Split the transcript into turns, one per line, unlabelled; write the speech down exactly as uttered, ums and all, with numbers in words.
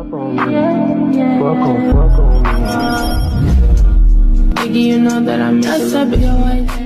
up on me. Fuck on, fuck on me.
Baby, you know that I'm messed up with your wife.